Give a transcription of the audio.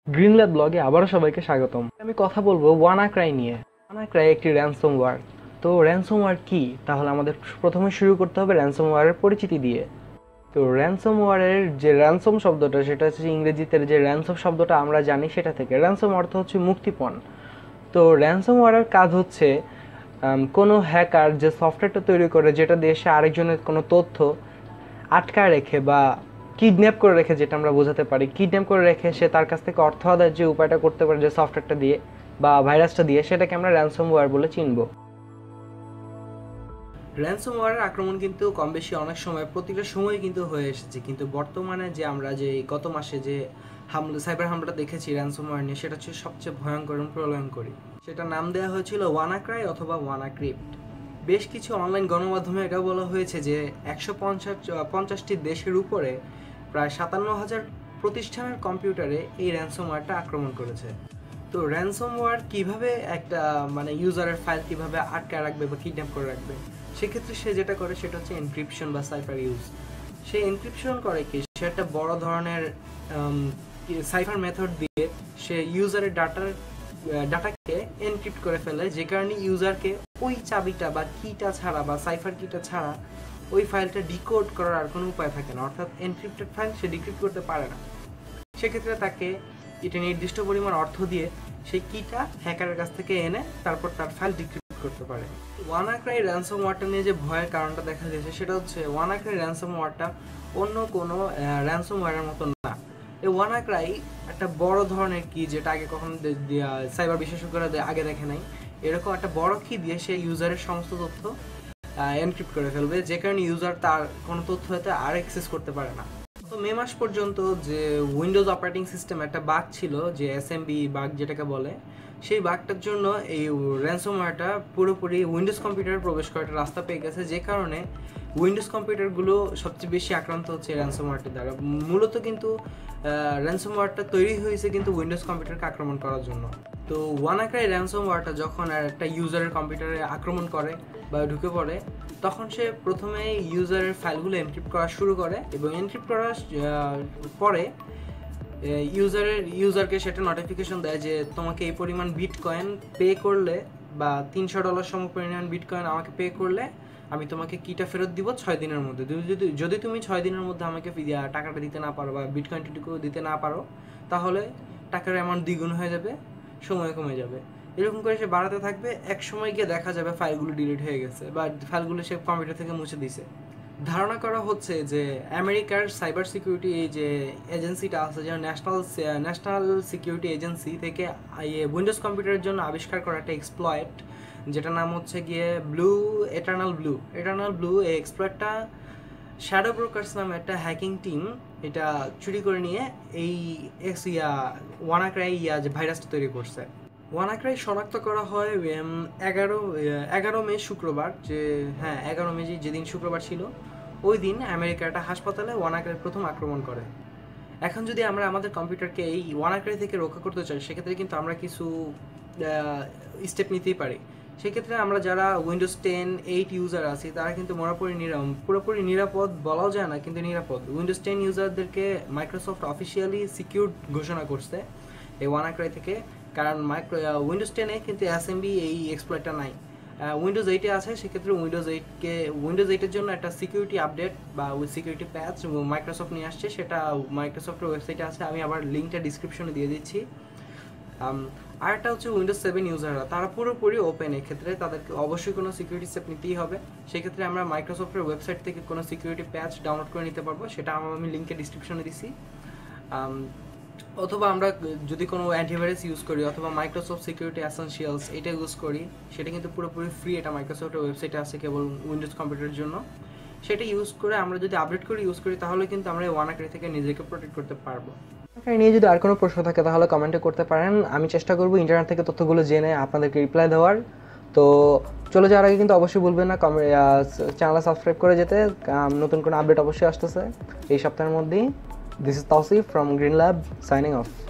Green lab ব্লগে আবারও সবাইকে স্বাগতম। আমি কথা বলবো ওয়ানাক্রাই নিয়ে। ওয়ানাক্রাই একটি র্যানসমওয়্যার। তো র্যানসমওয়্যার কি? তাহলে আমাদের প্রথমে শুরু করতে হবে র্যানসমওয়্যারের পরিচিতি দিয়ে। তো র্যানসমওয়্যারের যে র্যানসম শব্দটা, সেটা হচ্ছে ইংরেজিতে যে র্যানসম শব্দটা আমরা জানি সেটা থেকে। র্যানসম অর্থ হচ্ছে মুক্তিপণ। তো র্যানসমওয়্যারের কাজ হচ্ছে কোনো হ্যাকার যে সফটওয়্যারটা তৈরি করে, যেটা দিয়ে সে আরেকজনের কোনো তথ্য আটকায় রেখে বা কিডন্যাপ করে রেখে, যেটা আমরা বোঝাতে পারি, কিডন্যাপ করে রেখে সে তার কাছ থেকে অর্থ আদায়ের যে উপায়টা করতে পারে যে সফটওয়্যারটা দিয়ে বা ভাইরাসটা দিয়ে, সেটাকে আমরা র্যানসমওয়্যার বলে চিনব। র্যানসমওয়্যারের আক্রমণ কিন্তু কম বেশি অনেক সময় প্রতিটা সময় কিন্তু হয়ে এসেছে, কিন্তু বর্তমানে যে আমরা যে গত মাসে যে সাইবার হামলাটা দেখেছি র্যানসমওয়্যার নিয়ে, সেটা হচ্ছে সবচেয়ে ভয়ঙ্কর এবং প্রলয়ঙ্করী। সেটা নাম দেওয়া হয়েছিল ওয়ানাক্রাই অথবা ওয়ানাক্রিপ্ট। বেশ কিছু অনলাইন গণমাধ্যমে এটা বলা হয়েছে যে 150টি দেশের উপরে প্রায় 57,000 প্রতিষ্ঠানের কম্পিউটারে এই র্যানসমওয়্যারটা আক্রমণ করেছে। তো র্যানসমওয়্যার কিভাবে একটা ইউজারের ফাইল কিভাবে আটকে রাখবে বা কিডন্যাপ করে রাখবে, সেক্ষেত্রে সে যেটা করে সেটা হচ্ছে এনক্রিপশন বা সাইফার ইউজ। সে এনক্রিপশন করে কি, সে একটা বড় ধরনের সাইফার মেথড দিয়ে সে ইউজারের ডাটাকে এনক্রিপ্ট করে ফেলে, যে কারণে ইউজারকে ওই চাবিটা বা কিটা ছাড়া বা সাইফার কিটা ছাড়া ওই ফাইলটা ডিকোড করার আর কোনো উপায় থাকে না। অর্থাৎ এনক্রিপ্টেড ফাইল সে ডিক্রিপ্ট করতে পারে না। সেক্ষেত্রে তাকে এটা নির্দিষ্ট পরিমাণ অর্থ দিয়ে সেই কিটা হ্যাকারের কাছ থেকে এনে তারপর তার ফাইল ডিক্রিপ্ট করতে পারে। ওয়ানাক্রাই র্যানসমওয়্যারটা নিয়ে যে ভয়ের কারণটা দেখা গেছে, সেটা হচ্ছে ওয়ানাক্রাই র্যানসমওয়্যারটা অন্য কোনো র্যানসমওয়্যারের মতো না। এই ওয়ানাক্রাই একটা বড় ধরনের কি, যেটা আগে কখনো সাইবার বিশেষজ্ঞরা আগে দেখে নাই। এরকম একটা বড় কি দিয়ে সে ইউজারের সমস্ত তথ্য এনক্রিপ্ট করে ফেলবে, যে কারণে ইউজার তার কোনো তথ্য হয়তো আর অ্যাক্সেস করতে পারে না। তো মে মাস পর্যন্ত যে উইন্ডোজ অপারেটিং সিস্টেম একটা বাগ ছিল, যে এসএমবি বাগ যেটাকে বলে, সেই বাগটার জন্য এই র্যানসমওয়্যারটা পুরোপুরি উইন্ডোজ কম্পিউটারে প্রবেশ করার একটা রাস্তা পেয়ে গেছে, যে কারণে উইন্ডোজ কম্পিউটারগুলো সবচেয়ে বেশি আক্রান্ত হচ্ছে র্যানসমওয়্যারটির দ্বারা। মূলত কিন্তু র্যানসমওয়্যারটা তৈরি হয়েছে কিন্তু উইন্ডোজ কম্পিউটারকে আক্রমণ করার জন্য। তো ওয়ানাক্রাই র্যানসমওয়্যারটা যখন একটা ইউজারের কম্পিউটারে আক্রমণ করে বা ঢুকে পড়ে, তখন সে প্রথমে ইউজারের ফাইলগুলো এনক্রিপ্ট করা শুরু করে, এবং এনক্রিপ্ট করার পরে ইউজারকে সেটা নোটিফিকেশন দেয় যে তোমাকে এই পরিমাণ বিটকয়েন পে করলে বা $300 সম পরিমাণ বিটকয়েন আমাকে পে করলে আমি তোমাকে কিটা ফেরত দিব 6 দিনের মধ্যে। যদি তুমি 6 দিনের মধ্যে আমাকে টাকাটা দিতে না পারো বা বিটকয়েনটুকু দিতে না পারো, তাহলে টাকার অ্যামাউন্ট দ্বিগুণ হয়ে যাবে, সময় কমে যাবে। এরকম করে সে বাড়াতে থাকবে। এক সময় গিয়ে দেখা যাবে ফাইলগুলো ডিলিট হয়ে গেছে বা ফাইলগুলো সে কম্পিউটার থেকে মুছে দিছে। ধারণা করা হচ্ছে যে আমেরিকার সাইবার সিকিউরিটি যে এজেন্সিটা আছে, যেন ন্যাশনাল সিকিউরিটি এজেন্সি থেকে উইন্ডোজ কম্পিউটারের জন্য আবিষ্কার করা একটা এক্সপ্লয়েট, যেটা নাম হচ্ছে গিয়ে এটার্নাল ব্লু। এই এক্সপ্লয়েটটা শ্যাডো ব্রোকার্স নামে একটা হ্যাকিং টিম এটা চুরি করে নিয়ে এই ওয়ানাক্রাই যে ভাইরাসটা তৈরি করছে। ওয়ানাক্রাই শনাক্ত করা হয় 11 মে শুক্রবার, 11 মে যেদিন শুক্রবার ছিল, ওই দিন আমেরিকার একটা হাসপাতালে ওয়ানাক্রাই প্রথম আক্রমণ করে। এখন যদি আমরা আমাদের কম্পিউটারকে এই ওয়ানাক্রাই থেকে রক্ষা করতে চাই, সেক্ষেত্রে কিন্তু আমরা কিছু স্টেপ নিতেই পারি। সেক্ষেত্রে আমরা যারা উইন্ডোজ 10, 8 ইউজার আছি, তারা কিন্তু পুরোপুরি নিরাপদ বলাও যায় না, কিন্তু নিরাপদ। উইন্ডোজ 10 ইউজারদেরকে মাইক্রোসফট অফিসিয়ালি সিকিউর ঘোষণা করছে এই ওয়ানাক্রাই থেকে, কারণ উইন্ডোজ 10-এ কিন্তু এসএমবি এই এক্সপ্লয়েটটা নাই। উইন্ডোজ 8-এ আছে। সেক্ষেত্রে উইন্ডোজ 8-এর জন্য একটা সিকিউরিটি আপডেট বা সিকিউরিটি প্যাচ মাইক্রোসফট নিয়ে আসছে, সেটা মাইক্রোসফটের ওয়েবসাইটে আছে। আমি আবার লিঙ্কটা ডিসক্রিপশনে দিয়ে দিচ্ছি। আর একটা হচ্ছে উইন্ডোজ 7 ইউজাররা, তারা পুরোপুরি ওপেন। এক্ষেত্রে তাদেরকে অবশ্যই কোনো সিকিউরিটি স্টেপ নিতেই হবে। সেক্ষেত্রে আমরা মাইক্রোসফটের ওয়েবসাইট থেকে কোনো সিকিউরিটি প্যাচ ডাউনলোড করে নিতে পারবো, সেটা আমি লিঙ্কে ডিসক্রিপশনে দিছি। অথবা আমরা যদি কোনো অ্যান্টিভাইরাস ইউজ করি অথবা মাইক্রোসফট সিকিউরিটি এসেনশিয়ালস এটা ইউজ করি, সেটা কিন্তু পুরোপুরি ফ্রি। এটা মাইক্রোসফটের ওয়েবসাইটে আছে কেবল উইন্ডোজ কম্পিউটারের জন্য। সেটা ইউজ করে আমরা যদি আপডেট করে ইউজ করি, তাহলে কিন্তু আমরা ওয়ানাক্রাই থেকে নিজেকে প্রোটেক্ট করতে পারবো। নিয়ে যদি আর কোনো প্রশ্ন থাকে তাহলে কমেন্টে করতে পারেন। আমি চেষ্টা করবো ইন্টারনেট থেকে তথ্যগুলো জেনে আপনাদেরকে রিপ্লাই দেওয়ার। তো চলে যাওয়ার আগে কিন্তু অবশ্যই ভুলবেন না চ্যানেল সাবস্ক্রাইব করে যেতে। নতুন কোনো আপডেট অবশ্যই আসতেছে এই সপ্তাহের মধ্যেই। This is Tausif from Green Lab signing off.